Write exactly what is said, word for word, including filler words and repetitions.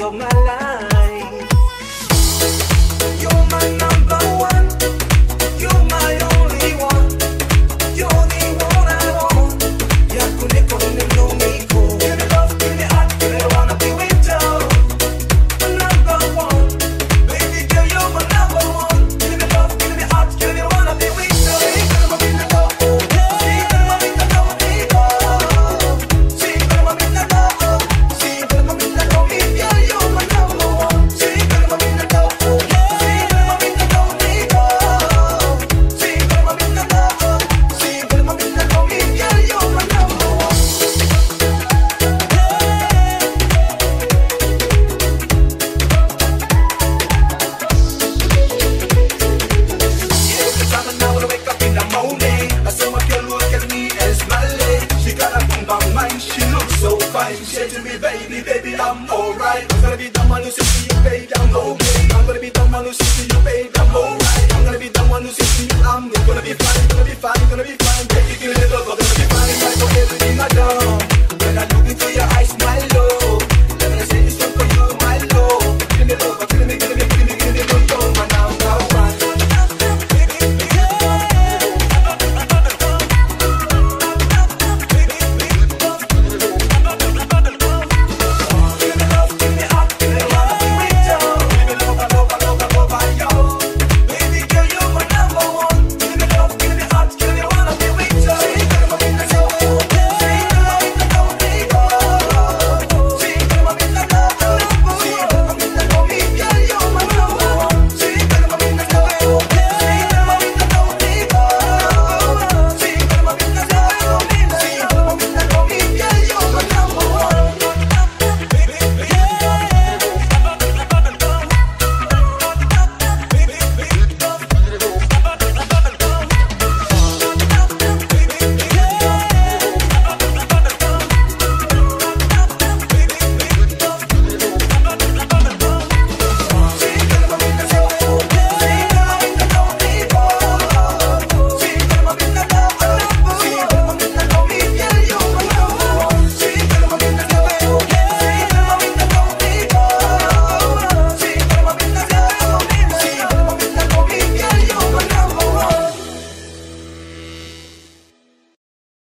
of my life. You're my number one. You're my only one. You're the one I want. Ya kune kune no miko. Give me love, give me heart, give me wanna be with you. Number one, baby girl, you're my number one. Give me love, give me heart, give me wanna be with you. Sí, pero mami no no, sí, pero mami no no miko. Sí, pero mami no no, sí, pero mami no no, mi girl, you're my number one. Sí, pero mami no no, sí, pero mami no no miko. Sí, pero mami no no, sí, pero mami no no, mi girl, you're my number one. Every time now when I wake up in the morning, I saw my girl look at me and smiling. She got a boom bang mind, she looks so fine. She said to me, baby, baby, I'm alright. I'm gonna be the one who says to you, baby, I'm okay. I'm gonna be the one who says to you, baby, I'm alright. I'm gonna be the one who says to you, I'm gonna be fine, gonna be fine, gonna be fine, baby.